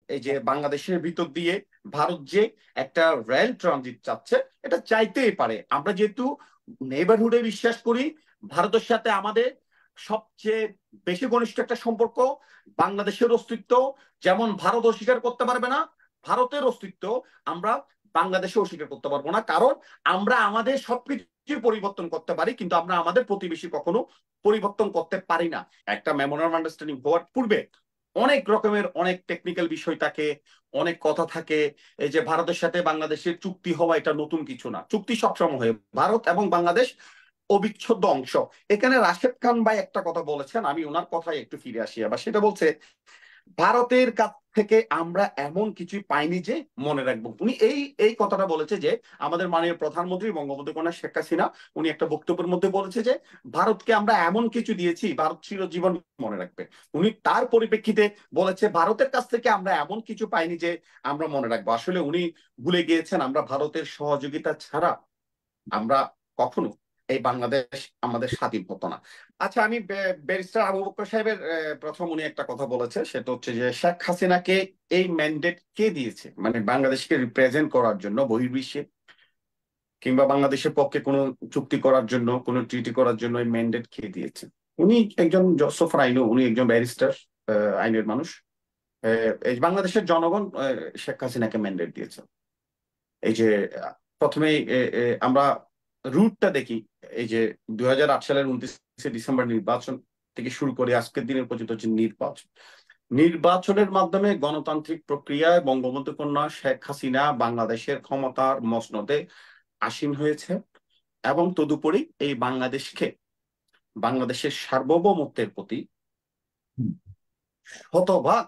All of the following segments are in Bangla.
এই যে বাংলাদেশের ভিতর দিয়ে ভারত যে একটা রেল ট্রানজিট চাচ্ছে, এটা চাইতেই পারে। আমরা যেহেতু নেইবারহুডে বিশ্বাস করি, ভারতের সাথে আমাদের সবচেয়ে বেশি ঘনিষ্ঠ একটা সম্পর্ক। বাংলাদেশের অস্তিত্ব যেমন ভারত অস্বীকার করতে পারবে না, ভারতের অস্তিত্ব আমরা বাংলাদেশে অস্বীকার করতে পারবো না। কারণ আমরা আমাদের সবকিছু পরিবর্তন করতে পারি, কিন্তু আমরা আমাদের প্রতিবেশী কখনো পরিবর্তন করতে পারি না। একটা মেমোরান্ডাম আন্ডারস্ট্যান্ডিং হওয়ার পূর্বে অনেক রকমের অনেক টেকনিক্যাল বিষয় থাকে, অনেক কথা থাকে। এই যে ভারতের সাথে বাংলাদেশের চুক্তি হওয়া এটা নতুন কিছু না, চুক্তি সবসময় হয়। ভারত এবং বাংলাদেশ অবিচ্ছেদ্য অংশ। এখানে রাশেদ খান ভাই একটা কথা বলেছেন, আমি ওনার কথায় একটু ফিরে আসি। আবার সেটা বলছে ভারতের কাছ থেকে আমরা এমন কিছুই পাইনি যে মনে রাখবো। উনি এই এই কথাটা বলেছে যে আমাদের মাননীয় প্রধানমন্ত্রী বঙ্গবন্ধু কন্যা শেখ হাসিনা, উনি একটা বক্তব্যের মধ্যে বলেছে যে ভারতকে আমরা এমন কিছু দিয়েছি ভারত চিরজীবন মনে রাখবে। উনি তার পরিপ্রেক্ষিতে বলেছে ভারতের কাছ থেকে আমরা এমন কিছু পাইনি যে আমরা মনে রাখবো। আসলে উনি ভুলে গিয়েছেন আমরা ভারতের সহযোগিতা ছাড়া আমরা কখনো এই বাংলাদেশ আমাদের স্বাধীন হতো না। আচ্ছা, আমি ব্যারিস্টার আবু বকর সাহেবের প্রথম উনি একটা কথা বলেছে, সেটা হচ্ছে যে শেখ হাসিনাকে এই ম্যান্ডেট কে দিয়েছে, মানে বাংলাদেশকে রিপ্রেজেন্ট করার জন্য বহির্বিশ্বে, কিংবা বাংলাদেশের পক্ষে কোনো চুক্তি করার জন্য, কোনো ট্রিটি করার জন্য এই ম্যান্ডেট কে দিয়েছে? উনি একজন জোসেফ রাইনো, উনি একজন ব্যারিস্টার, আইনের মানুষ। এই বাংলাদেশের জনগণ শেখ হাসিনাকে ম্যান্ডেট দিয়েছে। এই যে প্রথমেই আমরা রুটটা দেখি। এই যে 2008 সালের 29শে ডিসেম্বর নির্বাচন থেকে শুরু করে আজকের দিনের পর্যন্ত হচ্ছে নির্বাচন। নির্বাচনের মাধ্যমে গণতান্ত্রিক প্রক্রিয়ায় বঙ্গবন্ধু কন্যা শেখ হাসিনা বাংলাদেশের ক্ষমতার মসনদে আসীন হয়েছে, এবং তদুপরি এই বাংলাদেশের সার্বভৌমত্বের প্রতি শতভাগ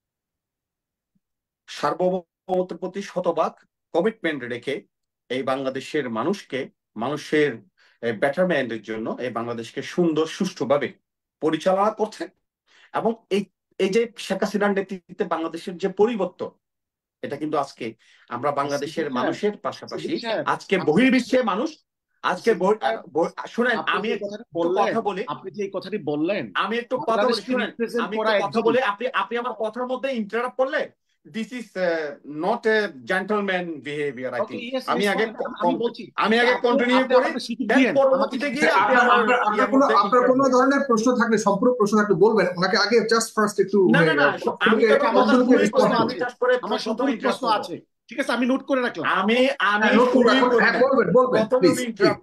শতভাগ কমিটমেন্ট রেখে এই বাংলাদেশের মানুষের বেটারমেন্টের জন্য এই বাংলাদেশকে সুন্দর সুষ্ঠুভাবে পরিচালনা করছে। এবং এই এই যে শেখ হাসিনার নেতৃত্বে বাংলাদেশের যে পরিবর্তন, এটা কিন্তু আজকে আমরা বাংলাদেশের মানুষের পাশাপাশি আজকে বহির্বিশ্বে মানুষ আজকে শুনেন, আমি একটু কথা বলি। আপনি যে এই কথাটি বললেন, আমি একটু কথা বলি, শুনেন, আমি একটু কথা বলি। আপনি আমার কথার মধ্যে ইন্টারাপ্ট করলে, this is not a gentleman behaviour, I think. আমি আগে কন্টিনিউ করি, দেন পরবর্তীতে গিয়ে আপনি আপনার কোনো ধরনের প্রশ্ন থাকলে, সম্পূর্ণ প্রশ্ন থাকলে বলবেন ওনাকে আগে। জাস্ট ফার্স্ট একটু না না না, আমি আমার সম্পূর্ণ প্রশ্ন আছে, ঠিক আছে, আমি নোট করে রাখলাম। আমি বলবেন প্লিজ।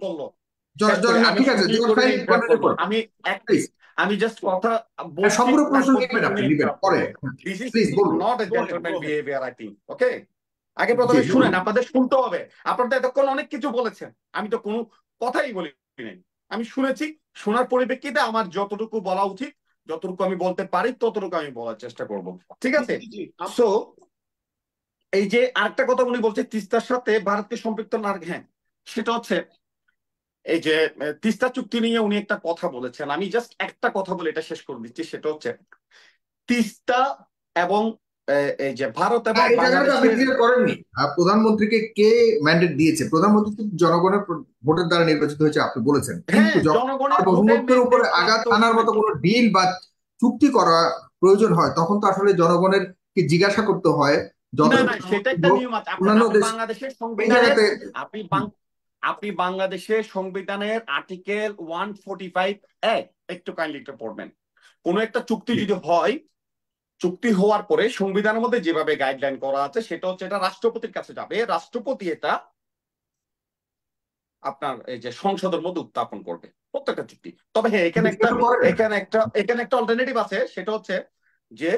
আমি আমি জাস্ট কথা বলছি, সম্পূর্ণ প্রশ্ন নেবেন আপনি, নেবেন পরে। প্লিজ বলুন। Not a gentleman behaviour, I think. Okay, আগে প্রথমে শুনেন, আপনাদের শুনতে হবে। আপনারা তো এতক্ষণ অনেক কিছু বলেছেন, আমি তো কোনো কথাই বলি নাই। আমি শুনেছি, শোনার পরিপ্রেক্ষিতে আমার যতটুকু বলা উচিত, যতটুকু আমি বলতে পারি ততটুকু আমি বলার চেষ্টা করব, ঠিক আছে? সো এই যে আরেকটা কথা উনি বলছে তিস্তার সাথে ভারতকে সম্পৃক্ত না, হ্যাঁ, সেটা হচ্ছে এই যে তিস্তা চুক্তি নিয়ে উনি একটা কথা বলেছেন। আমি জাস্ট একটা কথা বলে এটা শেষ করে দিচ্ছি, সেটা হচ্ছে তিস্তা এবং এই যে ভারত এবং বাংলাদেশের করেননি। প্রধানমন্ত্রীকে কে ম্যান্ডেট দিয়েছে? প্রধানমন্ত্রী জনগণের ভোটের দ্বারা নির্বাচিত হয়েছে আপনি বলেছেন, কিন্তু জনগণের উপরে আঘাত আনার মতো কোনো ডিল বা চুক্তি করা প্রয়োজন হয় তখন তো আসলে জনগণের কে জিজ্ঞাসা করতে হয়। সেটা একটা নিয়ম আছে। বাংলাদেশের সংবিধানে আপনি বাংলাদেশের সংবিধানের আর্টিকেল 145A একটু কাইন্ডলি একটু পড়বেন। কোন একটা চুক্তি যদি হয়, চুক্তি হওয়ার পরে সংবিধানের মধ্যে যেভাবে গাইডলাইন করা আছে সেটা হচ্ছে এটা রাষ্ট্রপতির কাছে যাবে, রাষ্ট্রপতি এটা আপনার এই যে সংসদের মধ্যে উত্থাপন করবে প্রত্যেকটা চুক্তি। তবে হ্যাঁ, এখানে একটা অল্টারনেটিভ আছে, সেটা হচ্ছে যে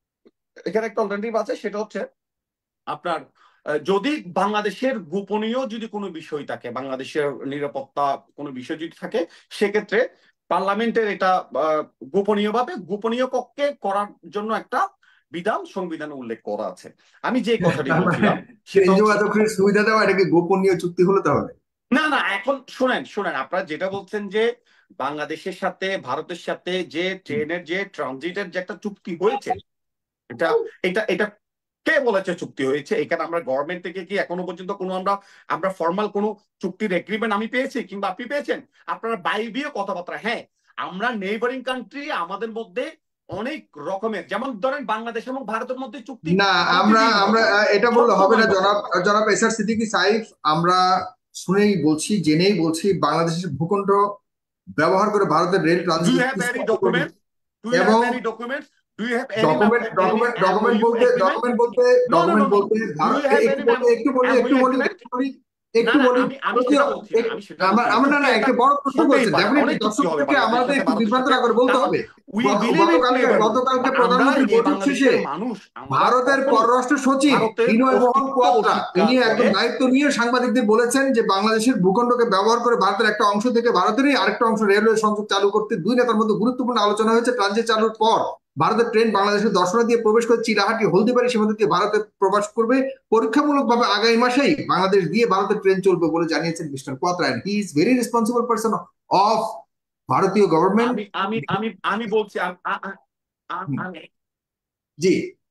আপনার যদি বাংলাদেশের গোপনীয় যদি কোনো বিষয় থাকে, বাংলাদেশের নিরাপত্তা কোনো বিষয় যদি থাকে, সেক্ষেত্রে পার্লামেন্টের এটা গোপনীয় কক্ষে করার জন্য একটা বিধান সংবিধানে উল্লেখ করা আছে। আমি যে কথাটি বলছিলাম সুবিধা দেওয়া, এটাকে গোপনীয় চুক্তি হলো তাহলে? না না, এখন শুনেন, আপনারা যেটা বলছেন যে বাংলাদেশের সাথে ভারতের সাথে যে ট্রেনের যে ট্রানজিটের যে একটা চুক্তি হয়েছে, এটা এটা এটা কে বলেছে চুক্তি হয়েছে? এখানে আমরা গভর্নমেন্ট থেকে কি এখনো পর্যন্ত কোনো আমরা ফর্মাল কোনো চুক্তির এগ্রিমেন্ট আমি পেয়েছি কিংবা আপনি পেয়েছেন? আপনারা বাইবীয় কথাবার্তা, হ্যাঁ, আমরা নেইবারিং কান্ট্রি, আমাদের মধ্যে অনেক রকমের, যেমন ধরেন বাংলাদেশ এবং ভারতের মধ্যে চুক্তি না, আমরা প্রতিদিন আমরা হবে, এটা বললে হবে না সবসময় হবে। জনাব। জনাব এসআর সিদ্দিকী সাইফ, আমরা শুনেই বলছি, জেনেই বলছি, বাংলাদেশের ভূখণ্ড ব্যবহার করে ভারতের rail do transit you have any documents, do you have এবং any documents, do you have any document any document document MOU বলতে এগ্রিমেন্ট? ডকুমেন্ট বলতে no no no document no, বলতে ডু ইউ হ্যাভ এনি একটু বলি একটু এমওইউ বলি এগ্রিমেন্ট? একটু বলি না একটু না, বলি আমি ভারতীয় সেটা বলছি না, আমি সেটা আমার বলছি না। আমার না চুক্তি না একটা একটা বড় প্রশ্ন হতেই করেছেন, পারে, ডেফিনেটলি অনেক চুক্তি হবে দর্শকদেরকে বাংলাদেশের আমাদের সাথে একটু ভারতের বিভ্রান্ত সাথে, না করে বলতে কারণ হবে। We believe in neighbourhood. গতকালকে আমরা প্রধানমন্ত্রী এই বৈঠক শেষে বাংলাদেশের মানুষ, আমরা ভারতের কখনো পররাষ্ট্র সচিব ভারতের বিনয় মোহন অস্তিত্ব কোয়াত্রা অস্বীকার তিনি একদম করে। দায়িত্ব নিয়ে সাংবাদিকদের বলেছেন যে বাংলাদেশের ভূখণ্ডকে ব্যবহার করে ভারতের একটা অংশ থেকে ভারতেরই আরেকটা অংশ রেলওয়ে সংযোগ চালু করতে দুই নেতার মধ্যে গুরুত্বপূর্ণ আলোচনা হয়েছে। ট্রানজিট চালুর পর ভারতের ট্রেন বাংলাদেশের দর্শনা দিয়ে প্রবেশ করে চিলাহাটি হলদিবাড়ি সীমান্ত দিয়ে ভারতে প্রবেশ করবে। পরীক্ষামূলকভাবে আগামী মাসেই বাংলাদেশ দিয়ে ভারতের ট্রেন চলবে বলে জানিয়েছেন mister Kwatra. He is very responsible person of ভারতীয় গভর্নমেন্ট। আমি আমি আমি আমি বলছি আমি জি,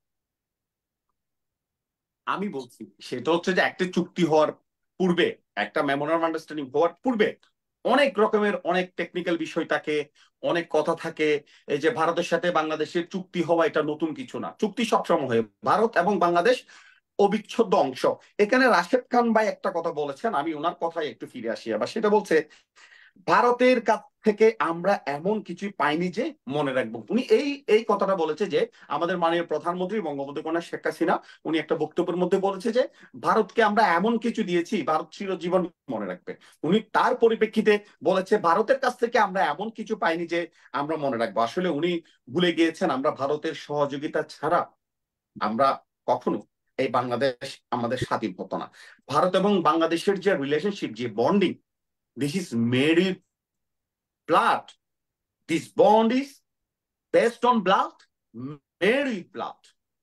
আমি বলছি সেটা হচ্ছে যে একটা চুক্তি হওয়ার পূর্বে, একটা মেমোরান্ডাম আন্ডারস্ট্যান্ডিং হওয়ার পূর্বে অনেক রকমের অনেক টেকনিক্যাল বিষয় থাকে, অনেক কথা থাকে। এই যে ভারতের সাথে বাংলাদেশের চুক্তি হওয়া এটা নতুন কিছু না, চুক্তি সবসময় হয়। ভারত এবং বাংলাদেশ অবিচ্ছেদ্য অংশ। এখানে রাশেদ খান ভাই একটা কথা বলেছেন, আমি ওনার কথায় একটু ফিরে আসি আবার। সেটা বলছে ভারতের কাছ থেকে আমরা এমন কিছুই পাইনি যে মনে রাখবো। উনি এই এই কথাটা বলেছে যে আমাদের মাননীয় প্রধানমন্ত্রী বঙ্গবন্ধু কন্যা শেখ হাসিনা, উনি একটা বক্তব্যের মধ্যে বলেছে যে ভারতকে আমরা এমন কিছু দিয়েছি ভারত চিরজীবন মনে রাখবে। উনি তার পরিপ্রেক্ষিতে বলেছে ভারতের কাছ থেকে আমরা এমন কিছু পাইনি যে আমরা মনে রাখবো। আসলে উনি ভুলে গিয়েছেন আমরা ভারতের সহযোগিতা ছাড়া আমরা কখনো এই বাংলাদেশ আমাদের স্বাধীন হতো না। ভারত এবং বাংলাদেশের যে রিলেশনশিপ, যে bonding, this is made in blood. This bond is based on blood, made with blood.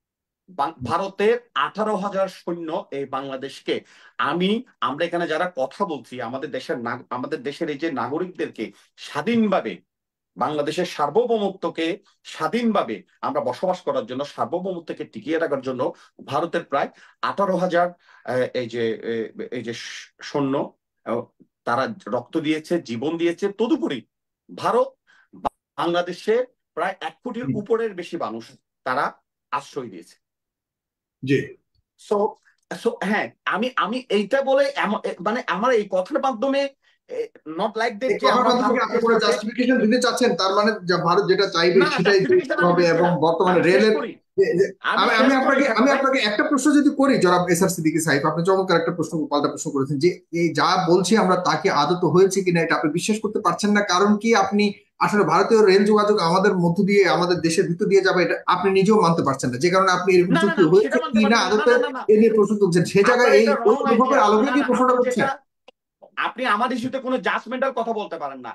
ভারতের 18,000 সৈন্য এই বাংলাদেশকে, আমরা এখানে যারা কথা বলছি, আমাদের দেশের এই যে নাগরিকদেরকে স্বাধীনভাবে বাংলাদেশের সার্বভৌমত্বকে স্বাধীনভাবে আমরা বসবাস করার জন্য, সার্বভৌমত্বকে টিকিয়ে রাখার জন্য ভারতের প্রায় 18,000 এই যে সৈন্য, তারা রক্ত দিয়েছে, জীবন দিয়েছে। তদুপরি ভারত বাংলাদেশে প্রায় 1 কোটির উপরের বেশি মানুষ তারা আশ্রয় দিয়েছে। জি, সো সো হ্যাঁ, আমি আমি এইটা বলে মানে আমার এই কথার মাধ্যমে নট লাইক দ্যাট যে আমরা আপনি ভারতের কোনো সাথে, জাস্টিফিকেশন দিতে চাচ্ছেন, তার মানে ভারত যেটা চাইবে না না, সেটাই জাস্টিফিকেশন আমি হবে দিচ্ছি এবং না। বর্তমানে আমি শেষ রেলের করি, আমি আমি আমি শেষ করি আপনাকে খান আমি ভাই। আপনাকে একটা প্রশ্ন যদি করি, জনাব এসআর সিদ্দিকী সাহেব, আপনি চমৎকার একটা প্রশ্ন, পাল্টা প্রশ্ন করেছেন যে এই যা বলছি আমরা তাকে আদত হয়েছে কিনা এটা আপনি বিশ্বাস করতে পারছেন না। কারণ কি, আপনি আসলে ভারতীয় রেল যোগাযোগ আমাদের মধ্য দিয়ে, আমাদের দেশের ভিতর দিয়ে যাবে এটা আপনি নিজেও মানতে পারছেন না, যে কারণে আপনি এরকম না না চুক্তি না, আমি হয়েছে সেটা মানতে কি পারি না না। না আদতে না না না, এ নিয়ে প্রশ্ন তুলছেন। সে আপনার জায়গায় এই এটা ওই রং অনুভবের আইডিয়া। আলোকে না কি না, প্রশ্নটা করছেন? আপনি আমার ইস্যুতে কোনো জাজমেন্টাল কথা বলতে পারেন না।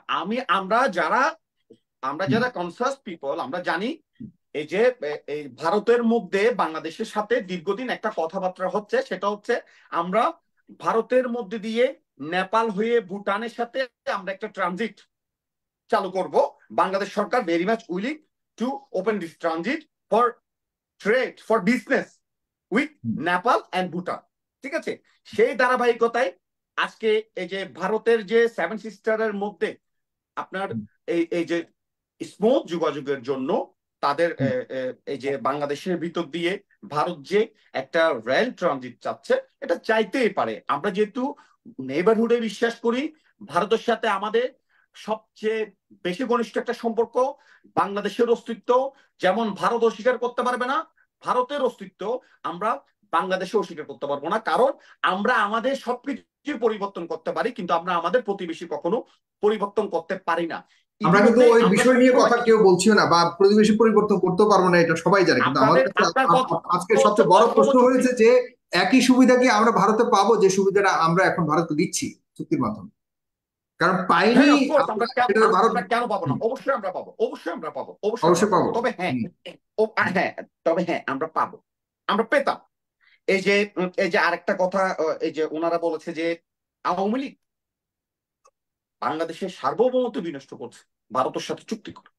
আমরা যারা কনসাস পিপল, আমরা জানি এই যে এই ভারতের মধ্যে বাংলাদেশের সাথে দীর্ঘদিন একটা কথাবার্তা হচ্ছে, সেটা হচ্ছে আমরা ভারতের মধ্যে দিয়ে নেপাল হয়ে ভুটানের সাথে আমরা একটা ট্রানজিট চালু করব। বাংলাদেশ সরকার very much willing to open this transit for trade, for business with Nepal and Bhutan. ঠিক আছে, সেই ধারাবাহিকতায় আজকে এই যে ভারতের যে 7 সিস্টারের মধ্যে আপনার এই যে স্মুথ যোগাযোগের জন্য তাদের এই যে বাংলাদেশের ভিতর দিয়ে ভারত যে একটা রেল ট্রানজিট চাচ্ছে, এটা চাইতেই পারে। আমরা যেহেতু নেইবারহুডে বিশ্বাস করি, ভারতের সাথে আমাদের সবচেয়ে বেশি ঘনিষ্ঠ একটা সম্পর্ক। বাংলাদেশের অস্তিত্ব যেমন ভারত অস্বীকার করতে পারবে না, ভারতের অস্তিত্ব আমরা বাংলাদেশে অস্বীকার করতে পারবো না। কারণ আমরা আমাদের সবকিছু পরিবর্তন করতে পারি, কিন্তু আমরা আমাদের প্রতিবেশী কখনো পরিবর্তন করতে পারি না। আমরা কিন্তু ইতিমধ্যে ওই আমরা বিষয় নিয়ে সবসময় কথা কেউ বলছিও না, বা প্রতিবেশী পরিবর্তন করতেও পারবো না, এটা সবাই জানে। কিন্তু আমার কাছে আপনার কথা আজকে হচ্ছে সবচেয়ে বড় অসম প্রশ্ন চুক্তি। হয়েছে যে একই সুবিধা কি আমরা ভারতে পাবো যে সুবিধাটা আমরা এখন ভারতকে দিচ্ছি চুক্তির মাধ্যমে? কারণ পাইনি হ্যাঁ, অফকোর্স আমরা, আমরা এটা ভারত আমরা কেন পাবো না? অবশ্যই আমরা পাবো, অবশ্যই আমরা পাবো, অবশ্যই আমরা অবশ্যই পাবো। পাবো। তবে হ্যাঁ, হ্যাঁ, তবে হ্যাঁ, আমরা পাবো, আমরা পেতাম। এই যে আরেকটা কথা, এই যে ওনারা বলেছে যে আওয়ামী লীগ বাংলাদেশের সার্বভৌমত্ব বিনষ্ট করছে ভারতের সাথে চুক্তি করে।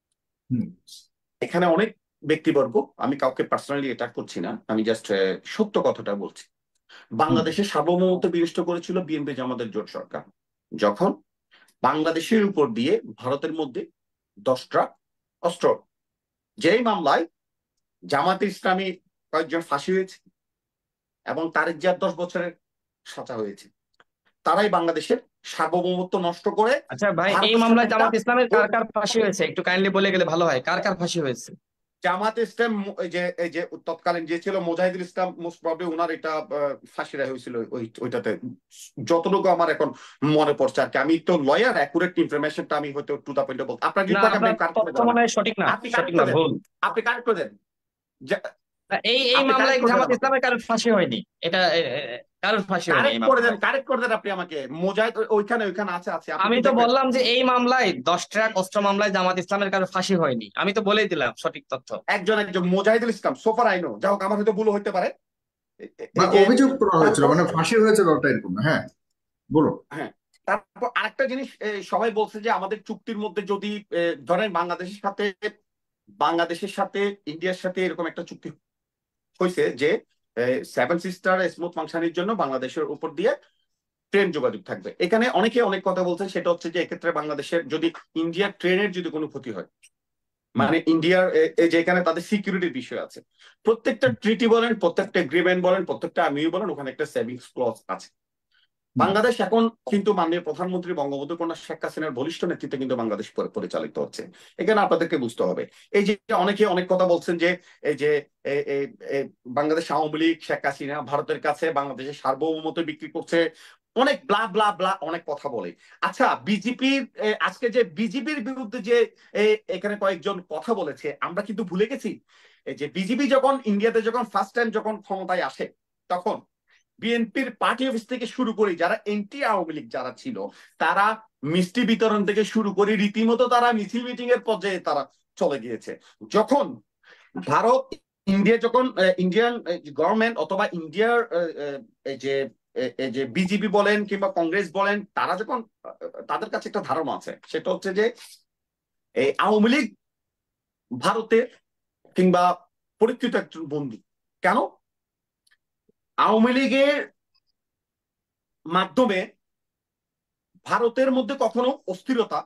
এখানে অনেক ব্যক্তিবর্গ, আমি কাউকে পার্সোনালি অ্যাটাক করছি না, আমি জাস্ট সত্য কথাটা বলছি। বাংলাদেশের সার্বভৌমত্ব বিনষ্ট করেছিল বিএনপি জামাতের জোট সরকার, যখন বাংলাদেশের উপর দিয়ে ভারতের মধ্যে 10 ট্রাক অস্ত্র যেই মামলায় জামাতে ইসলামী কয়েকজন ফাঁসি হয়েছে এবং তারেক জিয়ার 10 বছরের সাজা হয়েছে, তারাই বাংলাদেশের সার্বভৌমত্ব নষ্ট করে। আচ্ছা ভাই, এই ভারতের সাথে মামলায় একটা জামাত ইসলামের কার কার ফাঁসি হয়েছে একটু কাইন্ডলি বলে গেলে ভালো হয়, কার কার ফাঁসি হয়েছে? জামাত ইসলাম, এই যে তৎকালীন যে ছিল মোজাহিদুল ইসলাম, মোস্ট প্রবলি ওনার এটা ফাঁসি রায় হয়েছিল ওইটাতে, যতটুকু আমার এখন মনে পড়ছে আর কি। আমি তো লয়ার, অ্যাকুরেট ইনফরমেশনটা আমি হয়তো টু দা পয়েন্টে বলতে, আপনার যদি না, থাকে আপনার আপনি কারেক্ট করে তথ্য দেন, মনে হয় সঠিক না, আপনি সঠিক কারেক্ট না, করে দেন, ভুল। আপনি কারেক্ট করে দেন, এই আপনি মামলায় কারেক্ট করে দেন জামাত আমাকে, ইসলামের কারোর ফাঁসি হয়নি, এটা কারোর ফাঁসি হয়নি এই কারেক্ট করে দেন, মামলায়। কারেক্ট করে দেন আপনি আমাকে। মোজাহিদ ওইখানে ওইখানে আছে আছে, আপনি আমি একটু তো দেখবেন। বললাম যে এই মামলায় 10 ট্রাক অস্ত্র মামলায় জামাত ইসলামের কারোর ফাঁসি হয়নি, আমি তো বলেই দিলাম সঠিক তথ্য। একজন একজন মোজাহিদুল ইসলাম সোফার আইনো, যাই হোক আমার হয়তো ভুল হইতে পারে। বা এই যে অভিযোগ করা হয়েছিল, তারপর, মানে ফাঁসি হয়েছে ব্যাপারটা এরকম না। হ্যাঁ, বলুন। হ্যাঁ, তারপর আরেকটা জিনিস, সবাই বলছে যে আমাদের চুক্তির মধ্যে যদি ধরেন বাংলাদেশের সাথে ইন্ডিয়ার সাথে এরকম একটা চুক্তি হয়েছে যে 7 সিস্টার স্মুথ ফাংশনের জন্য বাংলাদেশের উপর দিয়ে ট্রেন যোগাযোগ থাকবে। এখানে অনেকে অনেক কথা বলছে, সেটা হচ্ছে যে এক্ষেত্রে বাংলাদেশের যদি ইন্ডিয়ার ট্রেনের যদি কোনো ক্ষতি হয়, মানে ইন্ডিয়ার যে এখানে তাদের সিকিউরিটির বিষয় আছে, প্রত্যেকটা ট্রিটি বলেন, প্রত্যেকটা এগ্রিমেন্ট বলেন, প্রত্যেকটা আমিও বলেন, ওখানে একটা সেভিংস ক্লজ আছে। বাংলাদেশ এখন কিন্তু মাননীয় প্রধানমন্ত্রী বঙ্গবন্ধু কন্যা শেখ হাসিনার বলিষ্ঠ নেতৃত্বে কিন্তু বাংলাদেশ পরিচালিত হচ্ছে। এখানে আপনাদেরকে বুঝতে হবে, এই যে অনেকে অনেক কথা বলছেন যে এই যে বাংলাদেশ আওয়ামী লীগ, শেখ হাসিনা ভারতের কাছে বাংলাদেশের সার্বভৌমত্ব বিক্রি করছে, অনেক ব্লা ব্লা ব্লা অনেক কথা বলে। আচ্ছা, বিজেপির আজকে যে বিজেপির বিরুদ্ধে যে এখানে কয়েকজন কথা বলেছে, আমরা কিন্তু ভুলে গেছি এই যে বিজেপি যখন ইন্ডিয়াতে যখন ফার্স্ট টাইম যখন ক্ষমতায় আসে, তখন বিএনপির পার্টি অফিস থেকে শুরু করে যারা এন্টি আওয়ামী লীগ যারা ছিল, তারা মিষ্টি বিতরণ থেকে শুরু করে রীতিমতো তারা মিছিল মিটিং এর পর্যায়ে তারা চলে গিয়েছে। যখন ভারত ইন্ডিয়া যখন ইন্ডিয়ান গভর্নমেন্ট অথবা ইন্ডিয়ার এই যে বিজেপি বলেন কিংবা কংগ্রেস বলেন, তারা যখন তাদের কাছে একটা ধারণা আছে, সেটা হচ্ছে যে এই আওয়ামী লীগ ভারতের কিংবা পরীক্ষিত একজন বন্ধু। কেন? আওয়ামী লীগের মাধ্যমে ভারতের মধ্যে কখনো অস্থিরতা,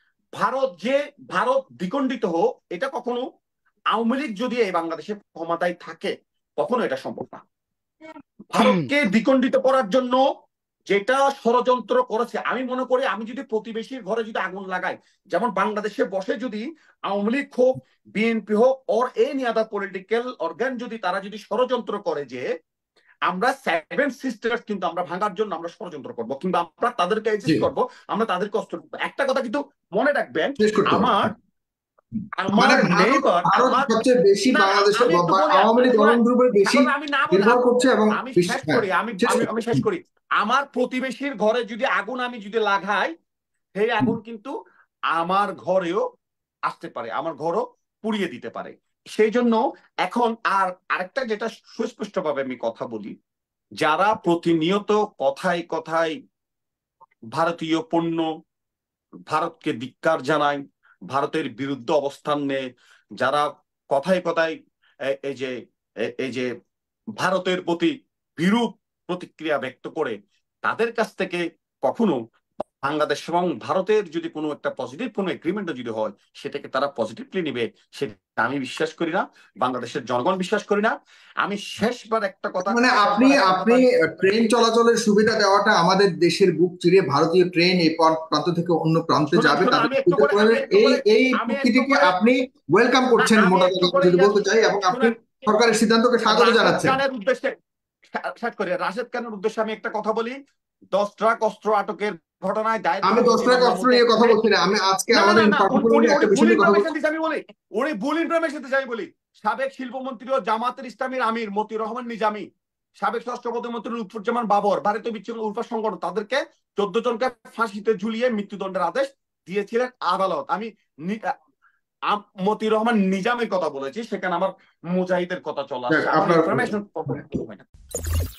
ভারত দ্বিখণ্ডিত হোক, এটা কখনো আওয়ামী লীগ যদি এই বাংলাদেশের ক্ষমতায় থাকে কখনো এটা সম্ভব না। ভারতকে দ্বিখণ্ডিত করার জন্য যেটা ষড়যন্ত্র করেছে, আমি মনে করি আমি যদি প্রতিবেশীর ঘরে যদি আগুন লাগাই, যেমন বাংলাদেশে বসে যদি আওয়ামী লীগ হোক, বিএনপি হোক, or any other political organ যদি তারা যদি ষড়যন্ত্র করে যে আমরা 7 সিস্টার্স কিন্তু আমরা ভাঙার জন্য আমরা ষড়যন্ত্র করব, কিংবা আমরা তাদেরকে এক্সিস্ট করব, আমরা তাদেরকে অস্ত্র করবো। একটা কথা কিন্তু মনে রাখবেন, আমার মানে আমার নেইবার, ভারত আমার সবচেয়ে বেশি না বাংলাদেশের আমি একটু বলি, আওয়ামী লীগ শোনেন, গ্রুপের বেশি এখন আমি না বলি, নির্ভর করছে এবং আমি শেষ করি, আমি শেষ করি। আমার প্রতিবেশীর ঘরে যদি আগুন আমি যদি লাগাই, সেই আগুন কিন্তু আমার ঘরেও আসতে পারে, আমার ঘরও পুড়িয়ে দিতে পারে। সেই জন্য এখন আরেকটা যেটা সুস্পষ্ট ভাবে আমি কথা বলি, যারা প্রতিনিয়ত কথায় কথায় ভারতীয় পণ্য, ভারতকে ধিক্কার জানায়, ভারতের বিরুদ্ধে অবস্থান নেয়, যারা কথায় কথায় এই যে ভারতের প্রতি বিরূপ প্রতিক্রিয়া ব্যক্ত করে, তাদের কাছ থেকে কখনো বাংলাদেশ এবং ভারতের যদি কোনো একটা পজিটিভ কোনো এগ্রিমেন্ট যদি হয়, সেটাকে তারা পজিটিভলি নিবে, সেটা আমি বিশ্বাস করি না, বাংলাদেশের জনগণ বিশ্বাস করি না। আমি শেষবার একটা কথা, মানে আপনি ট্রেন চলাচলের সুবিধা দেওয়াটা, আমাদের দেশের বুক চিরে ভারতীয় ট্রেন এই প্রান্ত থেকে অন্য প্রান্তে যাবে, এই চুক্তিটিকে আপনি ওয়েলকাম করছেন মোটা কথা যদি বলতে চাই, এবং আপনি সরকারের সিদ্ধান্তকে স্বাগত জানাচ্ছেন। রাশেদ খানের উদ্দেশ্যে আমি একটা কথা বলি, 10 ট্রাক অস্ত্র আটকের ঘটনায় আমি 10 ট্রাক অস্ত্র নিয়ে কথা বলছি না, আমি আজকে আমাদের একটা বিষয় নিয়ে কথা বলছি। উনি ভুল ইনফরমেশন দিতে আমি বলি, সাবেক শিল্পমন্ত্রী ও জামাতের ইসলামীর আমির মতিউর রহমান নিজামী, সাবেক স্বরাষ্ট্র প্রতিমন্ত্রী লুৎফুজ্জামান বাবর, ভারতীয় বিচ্ছিন্ন উল্ফা সংগঠন, তাদেরকে 14 জনকে ফাঁসিতে ঝুলিয়ে মৃত্যুদণ্ডের আদেশ দিয়েছিলেন আদালত। আমি মতিউর রহমান নিজামের কথা বলেছি, সেখানে আমার মুজাহিদের কথা চলে আসছে।